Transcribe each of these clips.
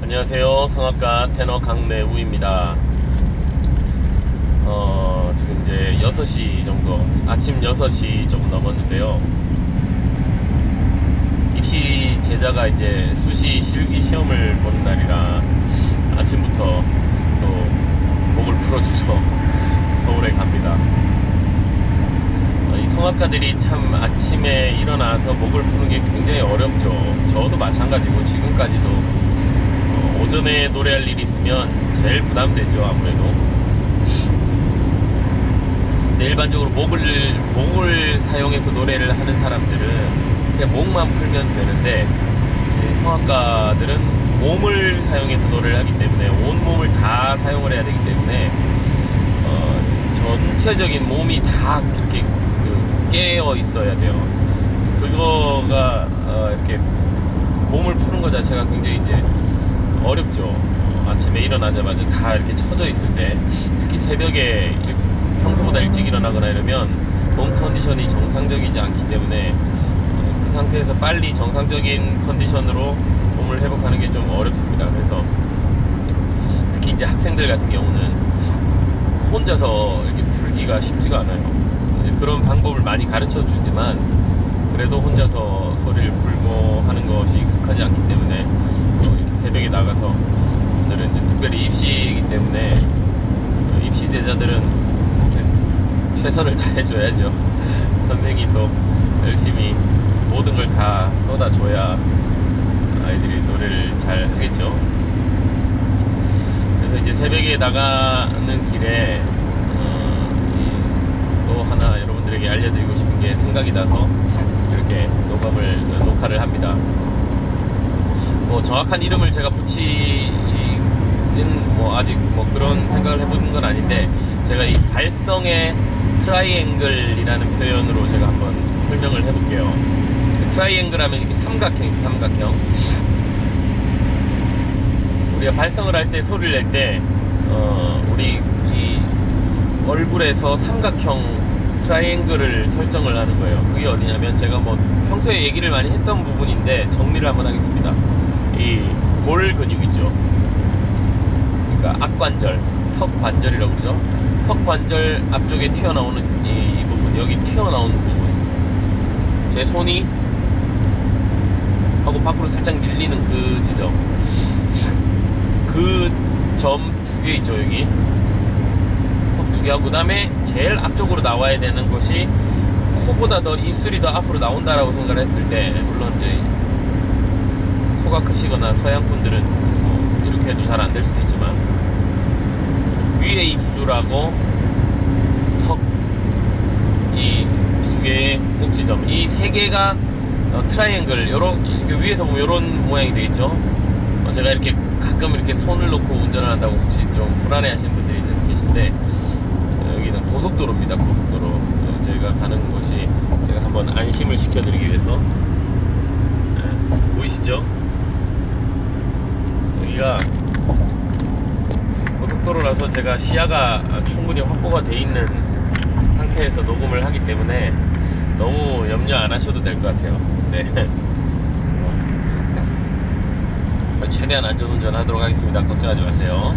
안녕하세요. 성악가 테너 강내우입니다. 지금 이제 6시 정도, 아침 6시 좀 넘었는데요. 입시 제자가 이제 수시 실기 시험을 보는 날이라 아침부터 또 목을 풀어주러 서울에 갑니다. 이 성악가들이 참 아침에 일어나서 목을 푸는 게 굉장히 어렵죠. 저도 마찬가지고 지금까지도 오전에 노래할 일이 있으면 제일 부담되죠, 아무래도. 근데 일반적으로 목을 사용해서 노래를 하는 사람들은 그냥 목만 풀면 되는데, 성악가들은 몸을 사용해서 노래를 하기 때문에 온몸을 다 사용을 해야 되기 때문에 전체적인 몸이 다 이렇게 깨어 있어야 돼요. 그거가 이렇게 몸을 푸는 것 자체가 굉장히 이제 어렵죠. 아침에 일어나자마자 다 이렇게 처져 있을 때, 특히 새벽에 평소보다 일찍 일어나거나 이러면 몸 컨디션이 정상적이지 않기 때문에 그 상태에서 빨리 정상적인 컨디션으로 몸을 회복하는 게 좀 어렵습니다. 그래서 특히 이제 학생들 같은 경우는 혼자서 이렇게 풀기가 쉽지가 않아요. 그런 방법을 많이 가르쳐 주지만 그래도 혼자서 소리를 풀고 하는 것이 익숙하지 않기 때문에 이렇게 새벽에 나가서, 오늘은 이제 특별히 입시이기 때문에 입시 제자들은 최선을 다해줘야죠. 선생이 또 열심히 모든 걸 다 쏟아줘야 아이들이 노래를 잘 하겠죠. 그래서 이제 새벽에 나가는 길에 또 하나 여러분들에게 알려드리고 싶은 게 생각이 나서 이렇게 녹화를 합니다. 정확한 이름을 제가 붙이진 아직 그런 생각을 해보는 건 아닌데, 제가 이 발성의 트라이앵글이라는 표현으로 제가 한번 설명을 해볼게요. 트라이앵글 하면 이렇게 삼각형. 우리가 발성을 할 때, 소리를 낼 때 우리 이 얼굴에서 삼각형 트라이앵글을 설정을 하는 거예요. 그게 어디냐면, 제가 평소에 얘기를 많이 했던 부분인데 정리를 한번 하겠습니다. 이 볼 근육 있죠. 그러니까 악관절, 턱 관절이라고 그러죠. 턱 관절 앞쪽에 튀어나오는 이 부분, 여기 튀어나오는 부분, 제 손이 하고 밖으로 살짝 밀리는 그 지점, 그 점 2개 있죠. 여기 턱 2개 하고, 그 다음에 제일 앞쪽으로 나와야 되는 것이, 코보다 더 입술이 더 앞으로 나온다라고 생각을 했을 때, 물론 이제 코가 크시거나 서양분들은 이렇게 해도 잘 안 될 수도 있지만, 위에 입술하고 턱, 이 2개의 꼭지점, 이 3개가 트라이앵글, 위에서 보면 이런 모양이 되겠죠. 제가 이렇게 가끔 이렇게 손을 놓고 운전을 한다고 혹시 좀 불안해 하시는 분들이 계신데, 여기는 고속도로입니다. 고속도로. 저희가 가는 곳이, 제가 한번 안심을 시켜드리기 위해서, 보이시죠? 여기가 고속도로라서 제가 시야가 충분히 확보가 돼 있는 상태에서 녹음을 하기 때문에 너무 염려 안 하셔도 될 것 같아요. 네. 최대한 안전운전 하도록 하겠습니다. 걱정하지 마세요.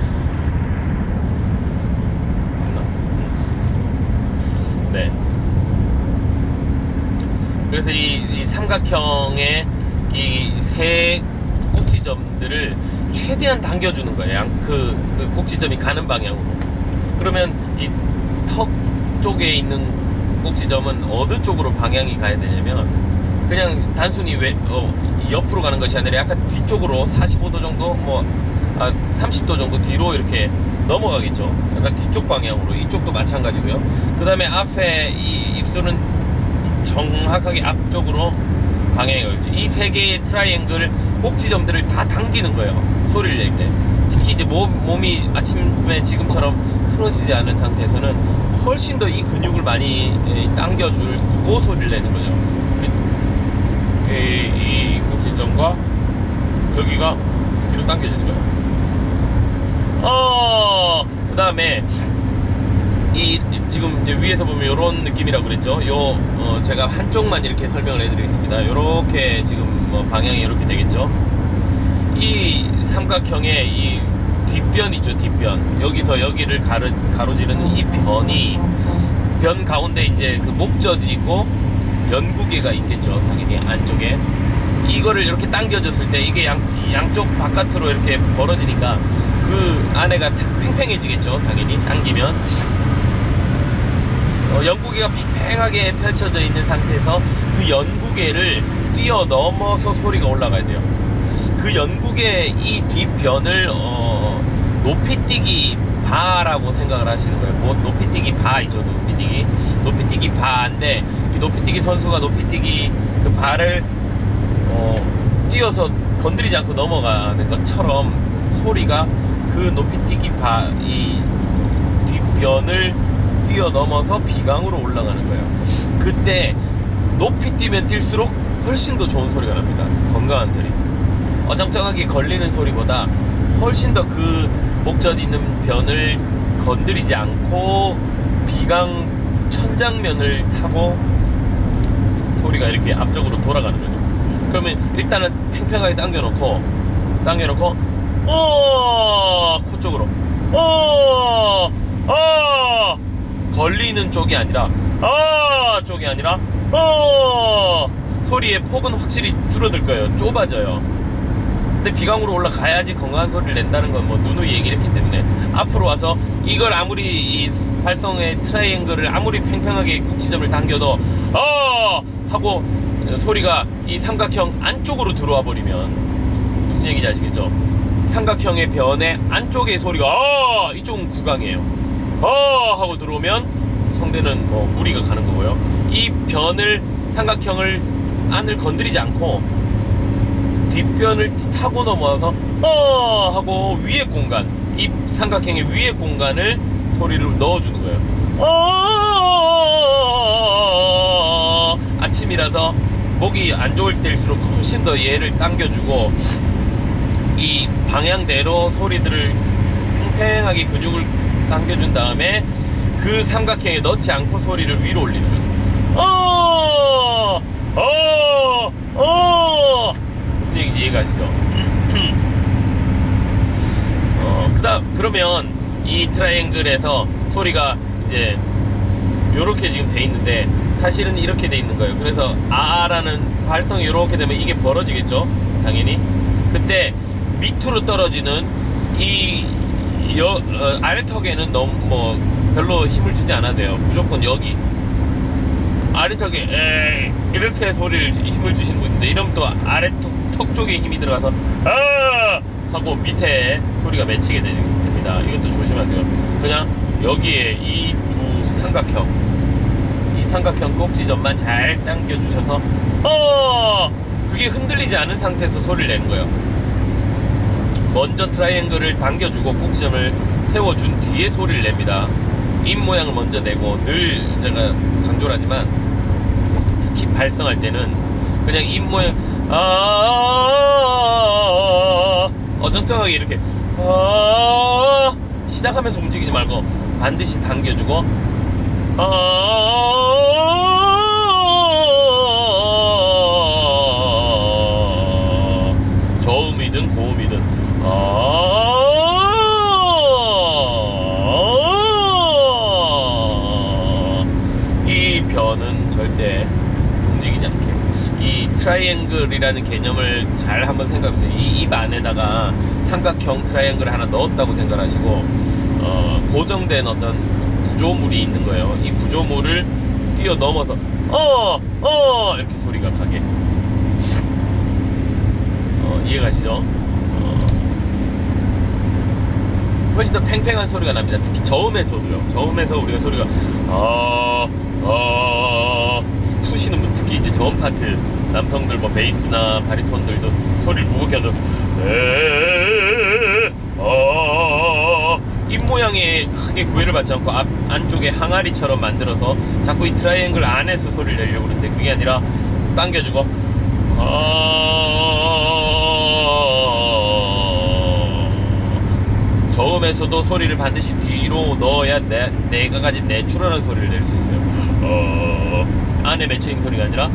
네. 그래서 이 삼각형의 이 세 꼭지점들을 최대한 당겨주는 거예요. 그 꼭지점이 가는 방향으로. 그러면 이 턱 쪽에 있는 꼭지점은 어느 쪽으로 방향이 가야 되냐면, 그냥 단순히 옆으로 가는 것이 아니라 약간 뒤쪽으로 45도 정도, 30도 정도 뒤로 이렇게 넘어가겠죠. 약간 뒤쪽 방향으로. 이쪽도 마찬가지고요. 그 다음에 앞에 이 입술은 정확하게 앞쪽으로 방향이 가겠죠. 이 3개의 트라이앵글 꼭지점들을 다 당기는 거예요, 소리를 낼 때. 특히 이제 몸이 아침에 지금처럼 풀어지지 않은 상태에서는 훨씬 더 이 근육을 많이 당겨주고 소리를 내는 거죠. 이 꼭지점과 여기가 뒤로 당겨지는 거예요. 그 다음에 지금 이제 위에서 보면 이런 느낌이라고 그랬죠. 제가 한쪽만 이렇게 설명을 해드리겠습니다. 이렇게 지금 방향이 이렇게 되겠죠. 이 삼각형의 이 뒷변 있죠, 뒷변. 여기서 여기를 가로지르는 이 변이, 변 가운데 이제 그 목젖이 있고 연구개가 있겠죠, 당연히 안쪽에. 이거를 이렇게 당겨줬을 때 이게 양쪽 바깥으로 이렇게 벌어지니까 그 안에가 팽팽해지겠죠, 당연히 당기면. 연구개가 팽팽하게 펼쳐져 있는 상태에서 그 연구개를 뛰어넘어서 소리가 올라가야 돼요. 그 연구개 이 뒷변을 높이뛰기 바라고 생각을 하시는 거예요. 뭐 높이뛰기 바 있죠, 높이뛰기 바인데, 이 높이뛰기 선수가 높이뛰기 그 바를 뛰어서 건드리지 않고 넘어가는 것처럼 소리가 그 높이뛰기 바 이 뒷변을 뛰어넘어서 비강으로 올라가는 거예요. 그때 높이 뛰면 뛸수록 훨씬 더 좋은 소리가 납니다. 건강한 소리. 어정쩡하게 걸리는 소리보다 훨씬 더 그 목젖 있는 변을 건드리지 않고 비강 천장면을 타고 소리가 이렇게 앞쪽으로 돌아가는 거죠. 그러면 일단은 팽팽하게 당겨놓고 코 쪽으로 걸리는 쪽이 아니라 쪽이 아니라 소리의 폭은 확실히 줄어들 거예요. 좁아져요. 근데 비강으로 올라가야지 건강한 소리를 낸다는 건 뭐 누누이 얘기를 했기 때문에, 앞으로 와서 이걸 아무리 이 발성의 트라이앵글을 아무리 팽팽하게 꼭지점을 당겨도 하고 소리가 이 삼각형 안쪽으로 들어와 버리면 무슨 얘기인지 아시겠죠? 삼각형의 변의 안쪽의 소리가 이쪽은 구강이에요. 하고 들어오면 성대는 뭐 무리가 가는 거고요. 이 변을, 삼각형을 안을 건드리지 않고 뒷변을 타고 넘어와서 하고 위의 공간, 이 삼각형의 위의 공간을 소리를 넣어주는 거예요. 아침이라서 목이 안 좋을 때일수록 훨씬 더 얘를 당겨주고, 이 방향대로 소리들을 팽팽하게 근육을 당겨준 다음에 그 삼각형에 넣지 않고 소리를 위로 올리는 거죠. 무슨 얘기인지 이해가시죠? 그러면 이 트라이앵글에서 소리가 이제 요렇게 지금 돼 있는데 사실은 이렇게 돼 있는 거예요. 그래서 라는 발성이 요렇게 되면 이게 벌어지겠죠, 당연히. 그때 밑으로 떨어지는 이 아래턱에는 너무 뭐 별로 힘을 주지 않아도 돼요. 무조건 여기 아래턱에 이렇게 소리를 힘을 주시는 분인데, 이러면 또 아래턱 쪽에 힘이 들어가서 하고 밑에 소리가 맺히게 됩니다. 이것도 조심하세요. 그냥 여기에 이 두 삼각형 꼭지점만 잘 당겨주셔서 그게 흔들리지 않은 상태에서 소리를 내는 거예요. 먼저 트라이앵글을 당겨주고 꼭지점을 세워준 뒤에 소리를 냅니다. 입 모양을 먼저 내고, 늘 제가 강조를 하지만 특히 발성할 때는 그냥 입 모양 어정쩡하게 이렇게 시작하면서 움직이지 말고 반드시 당겨주고 저음이든 고음이든 이 변은 절대 움직이지 않게, 이 트라이앵글이라는 개념을 잘 한번 생각해보세요. 이 입 안에다가 삼각형 트라이앵글을 하나 넣었다고 생각하시고 고정된 어떤 구조물이 있는 거예요. 이 구조물을 뛰어넘어서 이렇게 소리가 가게. 이해가시죠? 훨씬 더 팽팽한 소리가 납니다. 특히 저음에서도요. 저음에서 우리가 소리가 푸시는 분, 특히 이제 저음 파트 남성들 뭐 베이스나 바리톤들도 소리를 무겁게 하죠. 입 모양에 크게 구애를 받지 않고 안쪽에 항아리처럼 만들어서 자꾸 이 트라이앵글 안에서 소리를 내려고 그러는데, 그게 아니라 당겨주고 저음에서도 소리를 반드시 뒤로 넣어야 내가 가진 내추럴한 소리를 낼 수 있어요. 안에 맺혀있는 소리가 아니라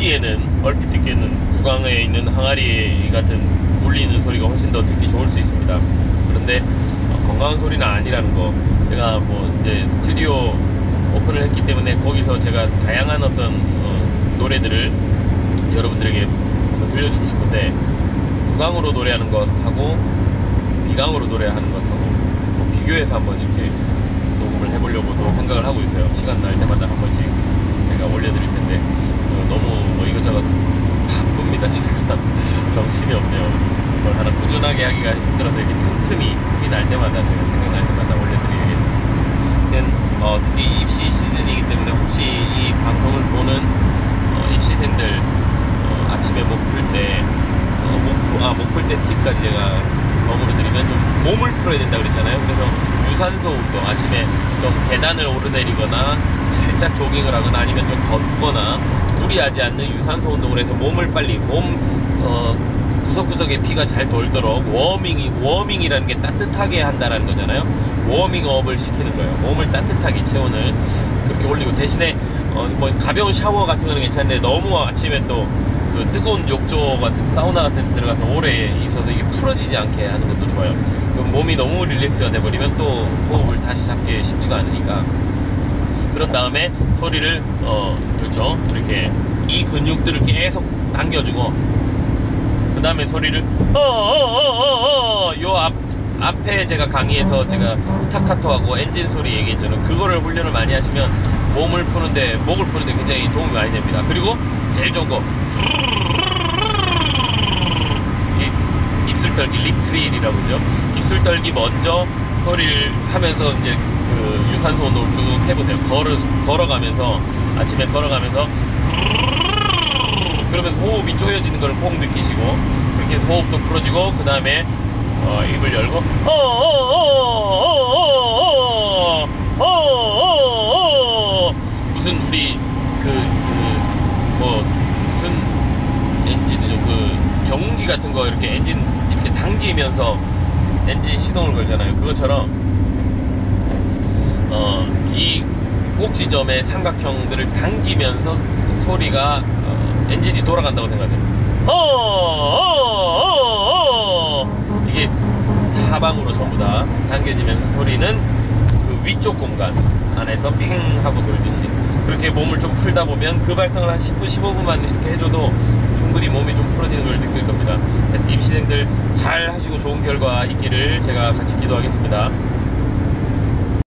얼핏 듣기에는 구강에 있는 항아리 같은 울리는 소리가 훨씬 더 듣기 좋을 수 있습니다. 그런데 건강한 소리는 아니라는 거, 제가 뭐 이제 스튜디오 오픈을 했기 때문에 거기서 제가 다양한 어떤 노래들을 여러분들에게 한번 들려주고 싶은데, 구강으로 노래하는 것하고 비강으로 노래하는 것하고 뭐 비교해서 한번 이렇게 녹음을 해보려고 또 생각을 하고 있어요. 시간 날 때마다 한 번씩 제가 올려드릴 텐데, 너무 뭐 이것저것 바쁩니다. 제가 정신이 없네요. 그걸 하나 꾸준하게 하기가 힘들어서 이렇게 틈이 날 때마다, 제가 생각날 때마다 올려드리겠습니다. 아무튼 특히 입시 시즌이기 때문에 혹시 이 방송을 보는 입시생들 아침에 목 풀 때 목 풀 때 팁까지 제가 덤으로 드리면, 좀 몸을 풀어야 된다 그랬잖아요. 그래서 유산소 운동, 아침에 좀 계단을 오르내리거나 살짝 조깅을 하거나 아니면 좀 걷거나 무리하지 않는 유산소 운동을 해서 몸을 빨리 구석구석에 피가 잘 돌도록 워밍이라는 게 따뜻하게 한다라는 거잖아요. 워밍업을 시키는 거예요. 몸을 따뜻하게, 체온을 그렇게 올리고, 대신에 뭐 가벼운 샤워 같은 거는 괜찮은데 너무 아침에 또 그 뜨거운 욕조 같은, 사우나 같은 데 들어가서 오래 있어서 이게 풀어지지 않게 하는 것도 좋아요. 그럼 몸이 너무 릴렉스가 돼버리면 또 호흡을 다시 잡기 쉽지가 않으니까. 그런 다음에 소리를 그렇죠, 이렇게 이 근육들을 계속 당겨주고, 그 다음에 소리를 요 앞에 제가 강의에서 제가 스타카토하고 엔진 소리 얘기했잖아요. 그거를 훈련을 많이 하시면 목을 푸는데 굉장히 도움이 많이 됩니다. 그리고 제일 좋은 거, 입술 떨기, 립 트릴이라고 그러죠. 입술 떨기 먼저 소리를 하면서 이제 그 유산소 운동을 쭉 해보세요. 걸어가면서, 아침에 걸어가면서 그러면서 호흡이 쪼여지는 걸 꼭 느끼시고, 그렇게 해서 호흡도 풀어지고, 그 다음에 입을 열고 무슨 우리 무슨 엔진이죠, 경운기 같은 거 이렇게 엔진 이렇게 당기면서 엔진 시동을 걸잖아요. 그것처럼 이 꼭지점의 삼각형들을 당기면서 소리가 엔진이 돌아간다고 생각하세요. 이게 사방으로 전부 다 당겨지면서 소리는 그 위쪽 공간 안에서 팽 하고 돌듯이, 그렇게 몸을 좀 풀다 보면 그 발성을 한 10분 15분만 이렇게 해줘도 충분히 몸이 좀 풀어지는 걸 느낄 겁니다. 입시생들 잘 하시고 좋은 결과 있기를 제가 같이 기도하겠습니다.